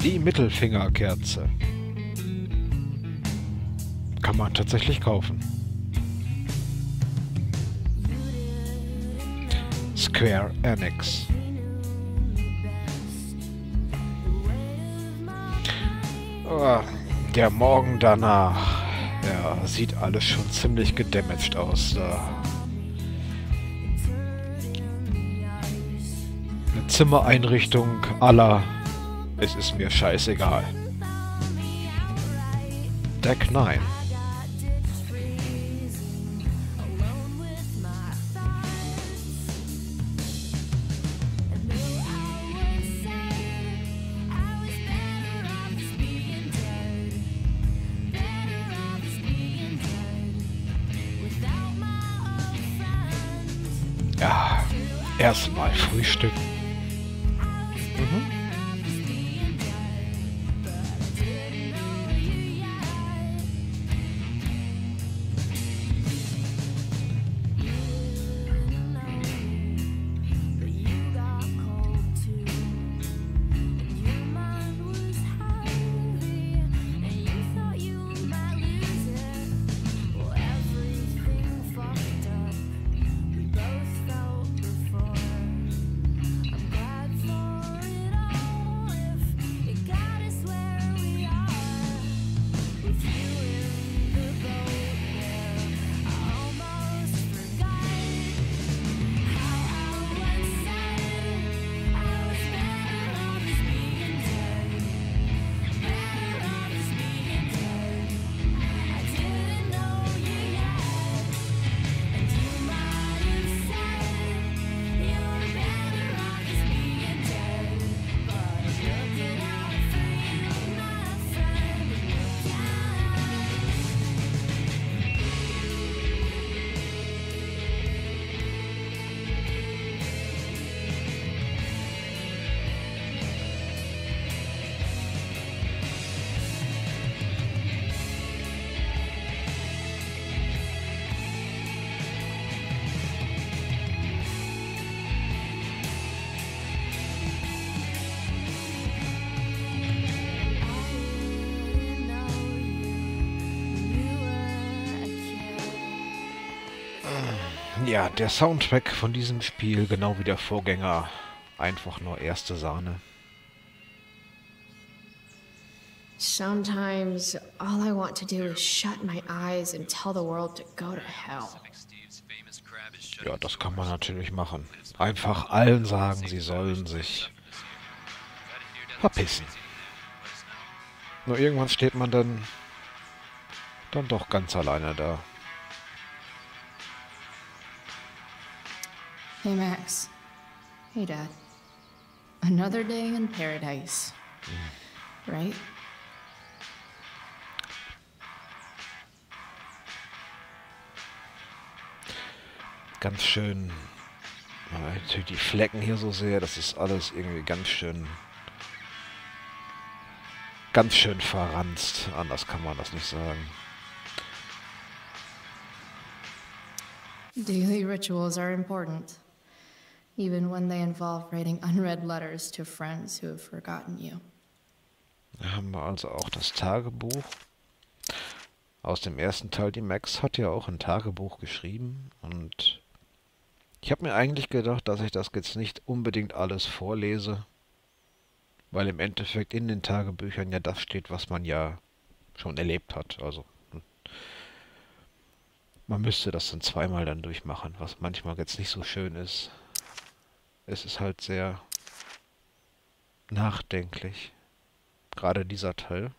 Die Mittelfingerkerze. Kann man tatsächlich kaufen. Square Enix. Oh, der Morgen danach. Ja, sieht alles schon ziemlich gedamaged aus da. Eine Zimmereinrichtung aller. Es ist mir scheißegal. Deck 9. Ja, erstmal frühstücken. Ja, der Soundtrack von diesem Spiel, genau wie der Vorgänger, einfach nur erste Sahne. Sometimes all I want to do is shut my eyes and tell the world to go to hell. Ja, das kann man natürlich machen. Einfach allen sagen, sie sollen sich verpissen. Nur irgendwann steht man dann doch ganz alleine da. Hey Max. Hey Dad. Another day in paradise. Right? Ganz schön. Wenn man natürlich die Flecken hier so sehe, das ist alles irgendwie ganz schön verranzt. Anders kann man das nicht sagen. Daily rituals are important, even when they involve writing unread letters to friends who have forgotten you. Da haben wir also auch das Tagebuch. Aus dem ersten Teil, die Max hat ja auch ein Tagebuch geschrieben und ich habe mir eigentlich gedacht, dass ich das jetzt nicht unbedingt alles vorlese, weil im Endeffekt in den Tagebüchern ja das steht, was man ja schon erlebt hat. Also man müsste das dann zweimal dann durchmachen, was manchmal jetzt nicht so schön ist. Es ist halt sehr nachdenklich, gerade dieser Teil.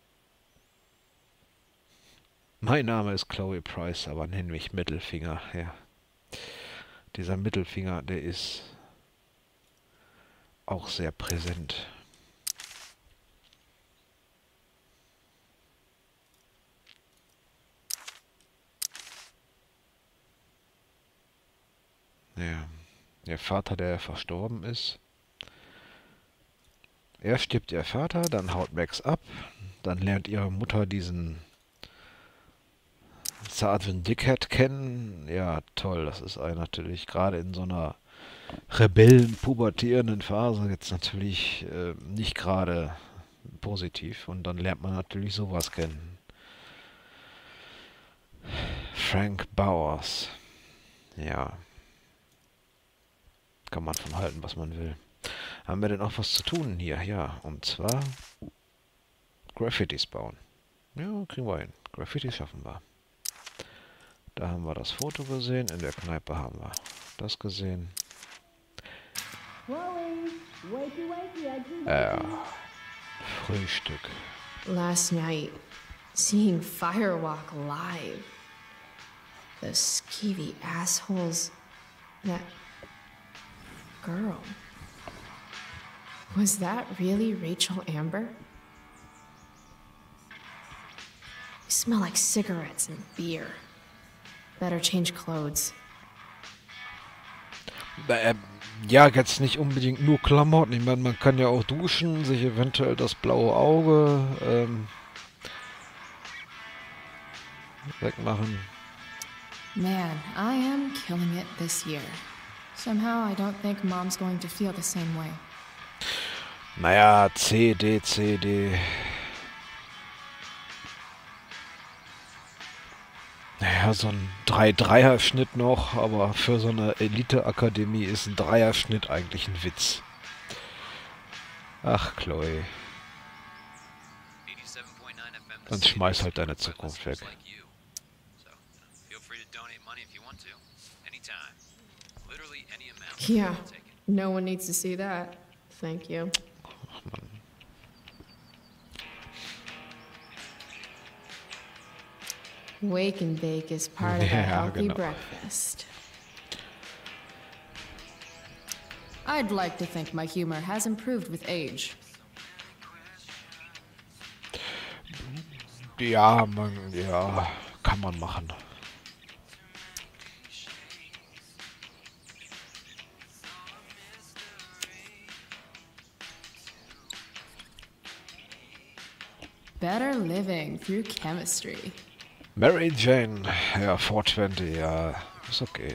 Mein Name ist Chloe Price, aber nenn mich Mittelfinger, ja. Dieser Mittelfinger, der ist auch sehr präsent. Ja, der Vater, der verstorben ist. Erst stirbt ihr Vater, dann haut Max ab, dann lernt ihre Mutter diesen Sergeant Dickhead kennen. Ja, toll, das ist natürlich gerade in so einer rebellen, pubertierenden Phase jetzt natürlich nicht gerade positiv. Und dann lernt man natürlich sowas kennen. Frank Bowers. Ja. Kann man von halten, was man will. Haben wir denn auch was zu tun hier? Ja, und zwar Graffitis bauen. Ja, kriegen wir hin. Graffitis schaffen wir. Da haben wir das Foto gesehen. In der Kneipe haben wir das gesehen. Frühstück. Last night, seeing Firewalk live. Those skeevy assholes. That girl. Was that really Rachel Amber? You smell like cigarettes and beer. Better change clothes. Ja, jetzt nicht unbedingt nur Klamotten. Ich meine, man kann ja auch duschen, sich eventuell das blaue Auge wegmachen. Man, I am killing it this year. Somehow I don't think Mom's going to feel the same way. Naja, CD. Naja, so ein 3-3er-Schnitt noch, aber für so eine Elite-Akademie ist ein Dreierschnitt eigentlich ein Witz. Ach, Chloe. Dann schmeiß halt deine Zukunft weg. Yeah, no one needs to see that. Thank you. Ach, Mann. Wake and bake is part of a Ja, healthy genau. breakfast. I'd like to think my humor has improved with age. Ja, kann man machen. Better living through chemistry. Mary Jane, ja, 420, ja, ist okay.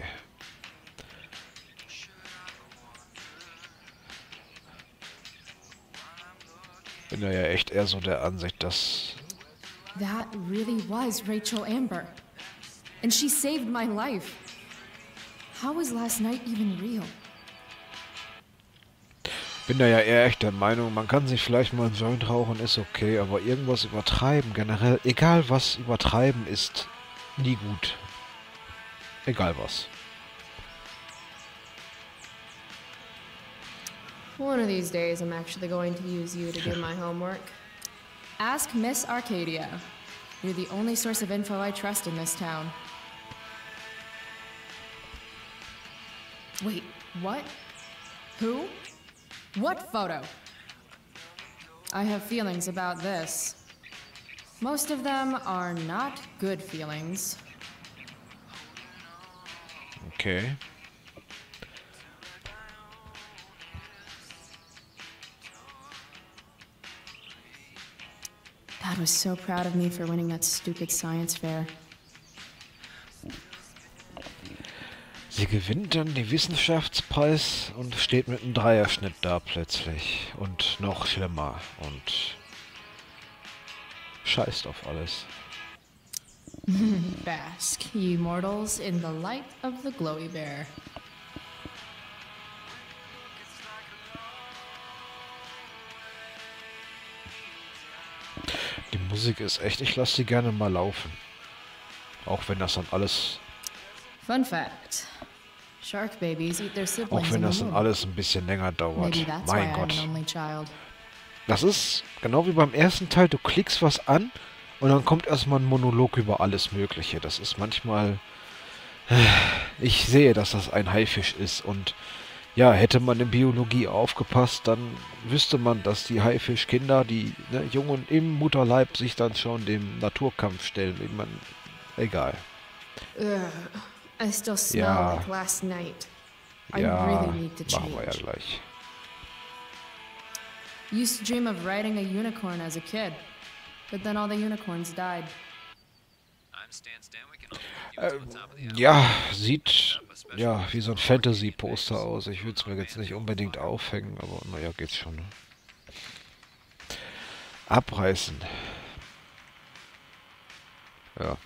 Bin ja echt eher so der Ansicht, dass... That really was Rachel Amber. And she saved my life. How was last night even real? Bin da ja eher echt der Meinung, man kann sich vielleicht mal einen Joint rauchen, ist okay, aber irgendwas übertreiben, generell, egal was übertreiben ist, nie gut. Egal was. One of these days, I'm actually going to use you to do my homework. Ask Miss Arcadia. You're the only source of info I trust in this town. Wait, what? Who? What photo? I have feelings about this. Most of them are not good feelings. Okay. Dad was so proud of me for winning that stupid science fair. Sie gewinnt dann den Wissenschaftspreis und steht mit einem Dreierschnitt da plötzlich. Und noch schlimmer. Und scheißt auf alles. Bask, ye mortals, in the light of the glowy bear. Die Musik ist echt, ich lasse sie gerne mal laufen. Auch wenn das dann alles, Fun fact. Shark babies eat their siblings auch wenn in das the dann womb. alles ein bisschen länger dauert. Maybe that's why Mein I'm Gott. an only child. Das ist genau wie beim ersten Teil, du klickst was an und dann kommt erstmal ein Monolog über alles Mögliche. Das ist manchmal... Ich sehe, dass das ein Haifisch ist und ja, hätte man in Biologie aufgepasst, dann wüsste man, dass die Haifischkinder, die Jungen im Mutterleib, sich dann schon dem Naturkampf stellen. Ich meine, egal. Ugh, I still smell Ja. like last night. I Ja, really need to machen wir ja change. gleich. Used to dream of riding a unicorn as a kid, but then all the unicorns died. Ja, sieht ja wie so ein Fantasy-Poster aus. Ich würde es mir jetzt nicht unbedingt aufhängen, aber naja, geht's schon. Ne? Abreißen. Ja.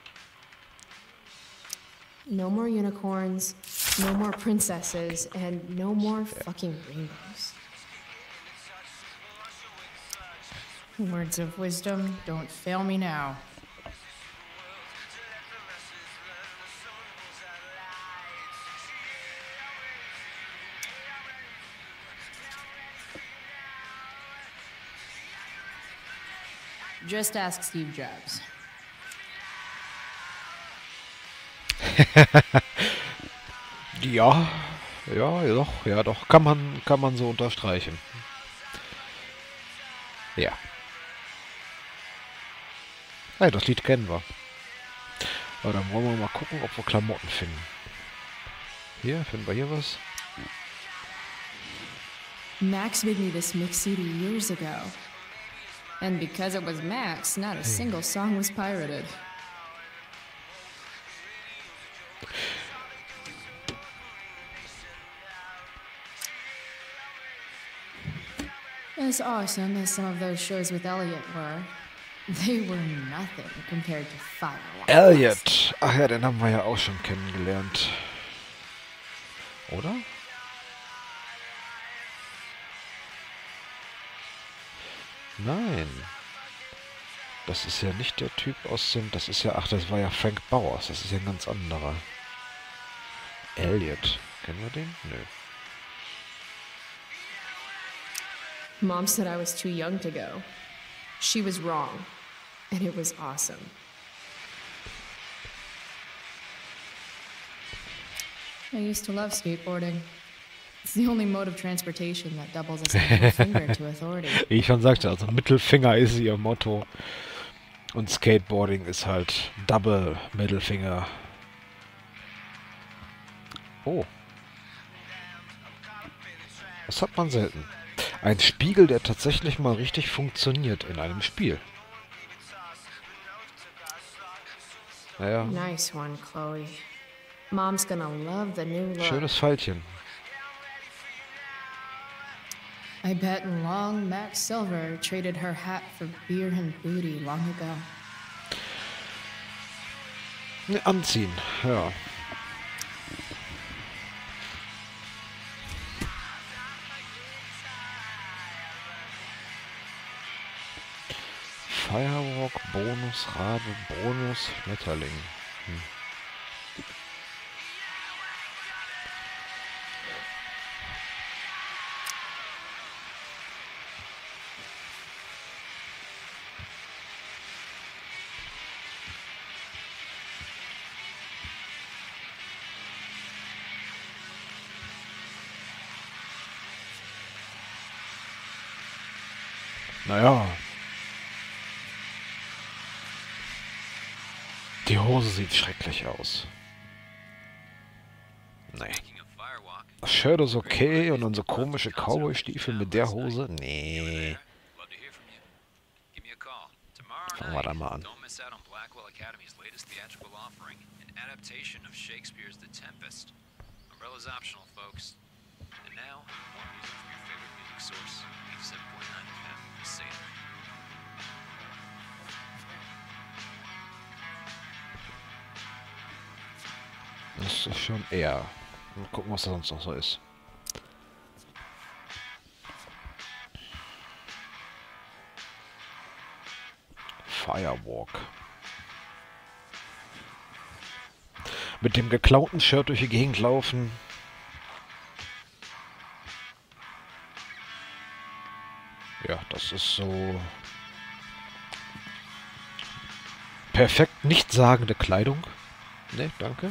No more unicorns, no more princesses, and no more fucking rainbows. Words of wisdom, don't fail me now. Just ask Steve Jobs. Ja, ja doch, kann man so unterstreichen. Ja. Hey, das Lied kennen wir. Aber dann wollen wir mal gucken, ob wir Klamotten finden. Hier, finden wir hier was? Max made me this mix CD years ago. And because it was Max, not a single song was pirated. As awesome as some of those shows with Elliot were, they were nothing compared to Firewalk. Elliot. Ach ja, den haben wir ja auch schon kennengelernt. Oder? Nein. Das ist ja nicht der Typ aus dem... Das ist ja... Ach, das war ja Frank Bowers. Das ist ja ein ganz anderer. Elliot. Kennen wir den? Nö. Mom said I was too young to go. She was wrong. And it was awesome. I used to love skateboarding. It's the only mode of transportation that doubles as a middle finger to authority. Wie ich schon sagte, also Mittelfinger ist ihr Motto. Und Skateboarding ist halt Double Mittelfinger. Oh. Das hat man selten. Ein Spiegel, der tatsächlich mal richtig funktioniert in einem Spiel. Naja. Nice one, Chloe. Mom's gonna love the new look. Schönes Pfeilchen. I bet long Max Silver traded her hat for beer and booty long ago. Ne, anziehen, ja. Firewalk, Bonus, Rabe, Bonus, Schmetterling. Naja. Die Hose sieht schrecklich aus. Nee. Das Shirt ist okay und dann so komische Cowboy-Stiefel mit der Hose? Nee. Fangen wir da mal an. Das ist schon eher. Mal gucken, was da sonst noch so ist. Firewalk. Mit dem geklauten Shirt durch die Gegend laufen. Ja, das ist so perfekt nichtssagende Kleidung. Ne, danke.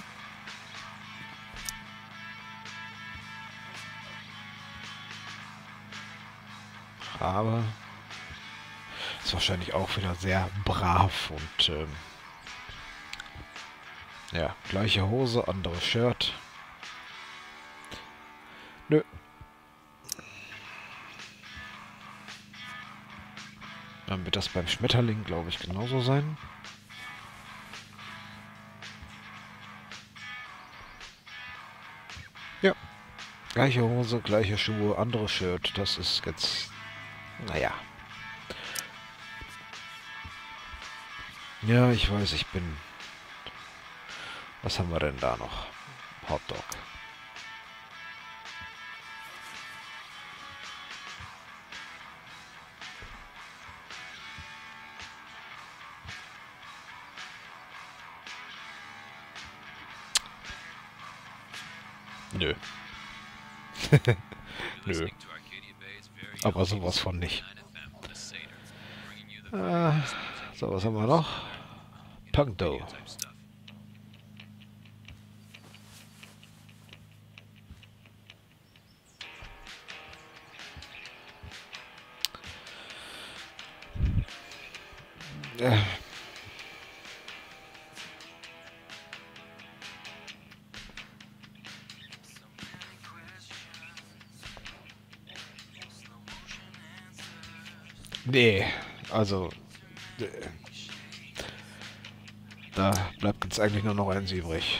Aber ist wahrscheinlich auch wieder sehr brav und ja, gleiche Hose, anderes Shirt. Nö. Dann wird das beim Schmetterling, glaube ich, genauso sein. Ja. Gleiche Hose, gleiche Schuhe, anderes Shirt. Das ist jetzt... Naja. Ja, ich weiß, ich bin... Was haben wir denn da noch? Hotdog. Nö. Nö. Aber sowas von nicht. So, was haben wir noch? Punkto. Ja. Nee, also da bleibt jetzt eigentlich nur noch eins übrig.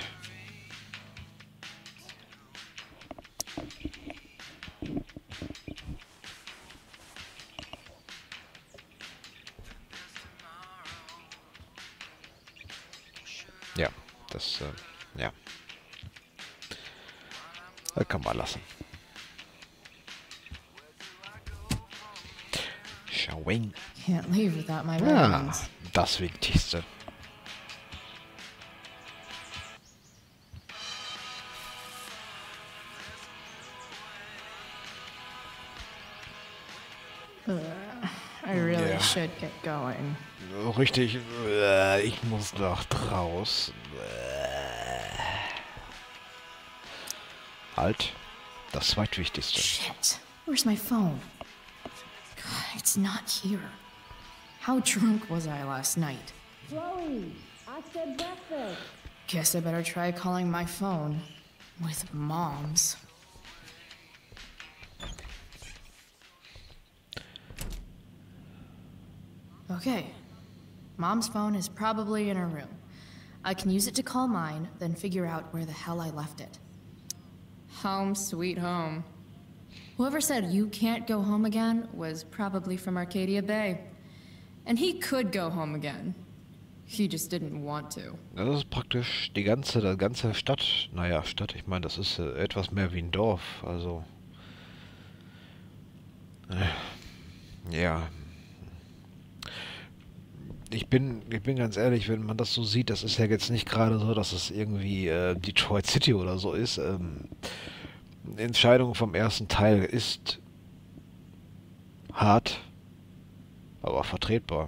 Ja, das, ja. Das kann man lassen. Showing. Can't leave without my Ja, vitamins. das Wichtigste. I really Yeah. should get going. Richtig, ich muss doch draußen. Halt, das Zweitwichtigste. Shit. Where's my phone? God, it's not here. How drunk was I last night? Chloe, I said breakfast. Guess I better try calling my phone. With Mom's. Okay. Mom's phone is probably in her room. I can use it to call mine, then figure out where the hell I left it. Home sweet home. Whoever said you can't go home again was probably from Arcadia Bay. And he could go home again. He just didn't want to. Das ist praktisch die ganze Stadt. Naja, Stadt, ich meine, das ist etwas mehr wie ein Dorf. Also, ja. Ich bin ganz ehrlich, wenn man das so sieht, das ist ja jetzt nicht gerade so, dass es irgendwie Detroit City oder so ist. Die Entscheidung vom ersten Teil ist hart, aber vertretbar.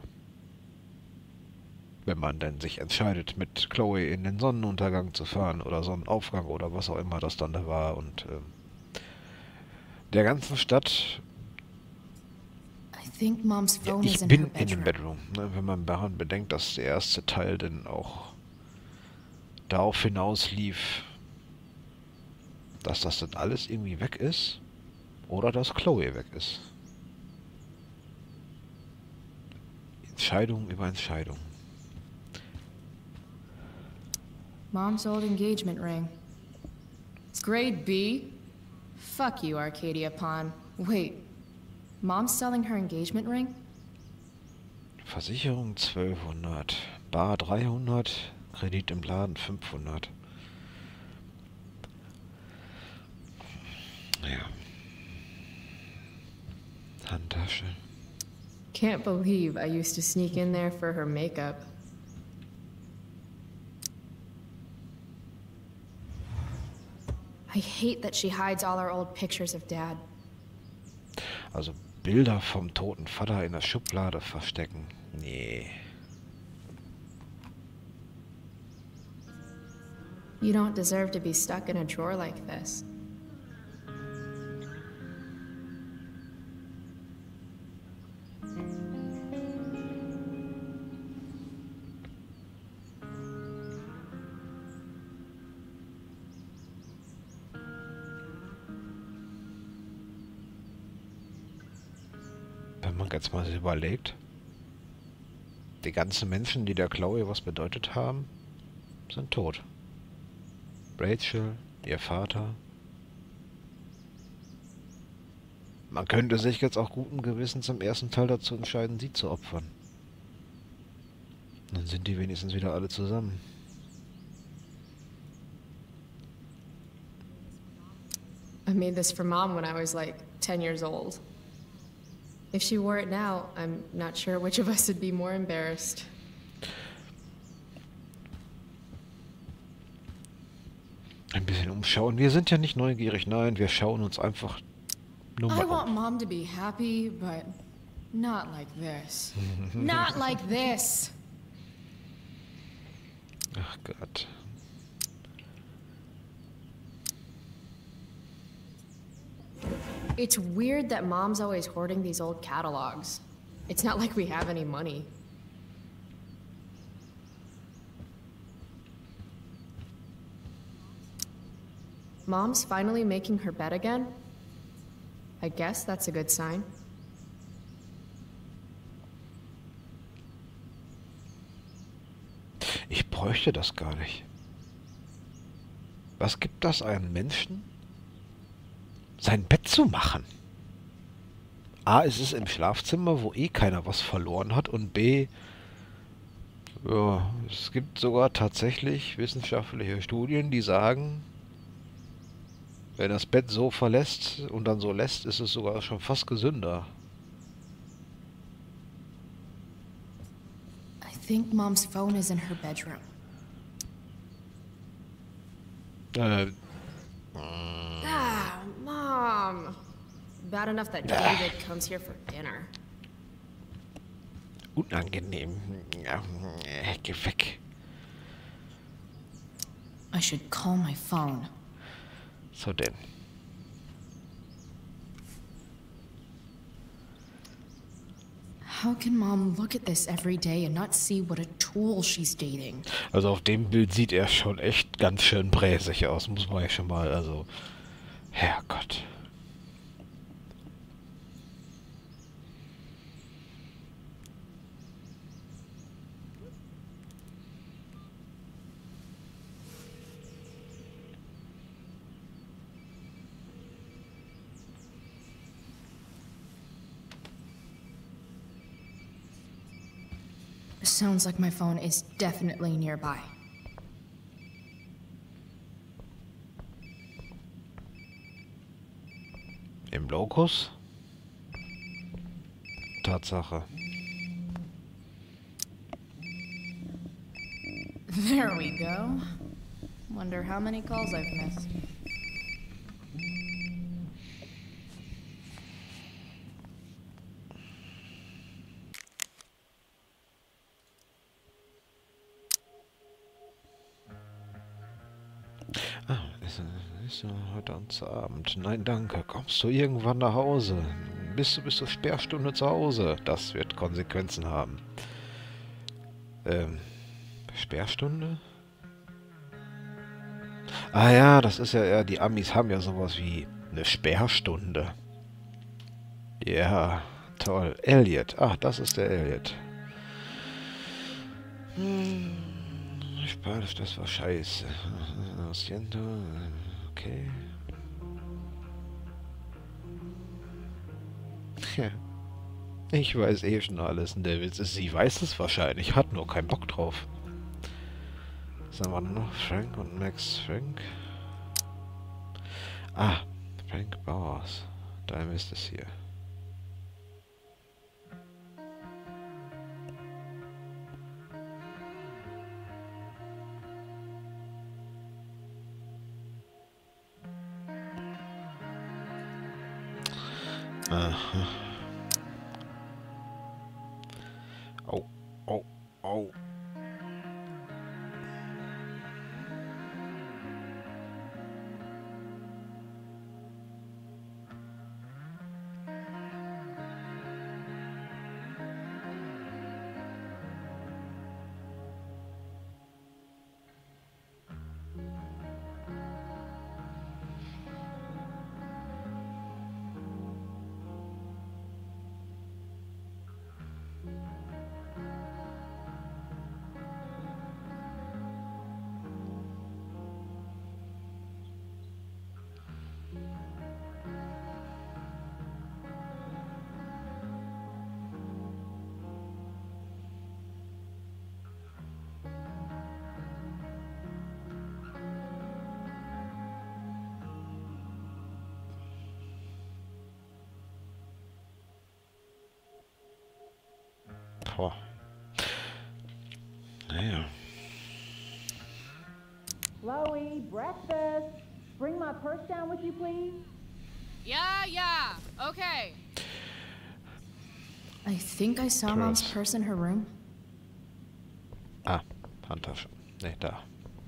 Wenn man denn sich entscheidet, mit Chloe in den Sonnenuntergang zu fahren oder Sonnenaufgang oder was auch immer das dann da war und der ganzen Stadt. I think Mom's Ja, phone ich is in her bin in dem bedroom. Bedroom, ne, wenn man daran bedenkt, dass der erste Teil denn auch darauf hinaus lief, dass das dann alles irgendwie weg ist oder dass Chloe weg ist. Entscheidung über Entscheidung. Mom's old engagement ring. It's grade B? Fuck you, Arcadia Pawn. Wait, Mom's selling her engagement ring? Versicherung 1200, Bar 300, Kredit im Laden 500. Ja. Handtasche. Can't believe I used to sneak in there for her makeup. I hate that she hides all our old pictures of Dad. Also Bilder vom toten Vater in der Schublade verstecken. Nee. You don't deserve to be stuck in a drawer like this. Wenn man jetzt mal so überlegt, die ganzen Menschen, die der Chloe was bedeutet haben, sind tot. Rachel, ihr Vater. Man könnte sich jetzt auch guten Gewissens im ersten Teil dazu entscheiden, sie zu opfern. Dann sind die wenigstens wieder alle zusammen. I made this for Mom when I was like 10 years old. If she wore it now, I'm not sure which of us would be more embarrassed. Ein bisschen umschauen. Wir sind ja nicht neugierig, nein, wir schauen uns einfach nur I mal want um. Mom to be happy, but not like this. Not like this! Ach Gott. It's weird that Mom's always hoarding these old catalogs. It's not like we have any money. Mom's finally making her bed again? I guess that's a good sign. Ich bräuchte das gar nicht. Was gibt das einem Menschen, sein Bett zu machen? A, es ist im Schlafzimmer, wo eh keiner was verloren hat, und B, ja, es gibt sogar tatsächlich wissenschaftliche Studien, die sagen, wenn das Bett so verlässt und dann so lässt, ist es sogar schon fast gesünder. I think Mom's phone is in her bedroom. Ah, Mom! Bad enough that David comes here for dinner. Unangenehm. Ja, geh weg. I should call my phone. So denn. How can Mom look at this every day and not see what a tool she's dating? Also auf dem Bild sieht er schon echt ganz schön bräsig aus, muss man ja schon mal, also, Herrgott. Sounds like my phone is definitely nearby. Im Locus? Tatsache. There we go. Wonder how many calls I've missed. Ah, ist heute Abend. Nein, danke. Kommst du irgendwann nach Hause? Bist du bis zur Sperrstunde zu Hause? Das wird Konsequenzen haben. Sperrstunde? Ah ja, das ist ja, die Amis haben ja sowas wie eine Sperrstunde. Ja, toll. Elliot. Ach, das ist der Elliot. Spanisch, das war scheiße. Siento. Okay. Ja. Ich weiß eh schon alles. Und der Witz ist, sie weiß es wahrscheinlich, hat nur keinen Bock drauf. Was haben wir noch? Frank und Max Frank. Ah, Frank Bowers. Da ist es hier. Aha. Oh, oh, oh. Boah. Naja. Chloe, breakfast. Bring my purse down with you, please. Yeah, okay. I think I saw Mom's purse in her room. Ah, Handtasche. Ne, da.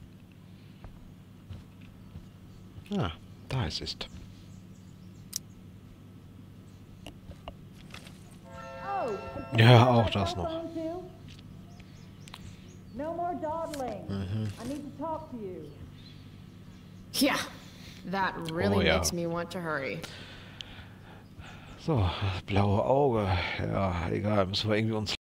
Ah, da es ist. Oh, Ja, auch das noch. No more dawdling. I need to talk to you. Yeah, that really Oh, ja. makes me want to hurry. So, das blaue Auge. Ja, egal, müssen wir irgendwie uns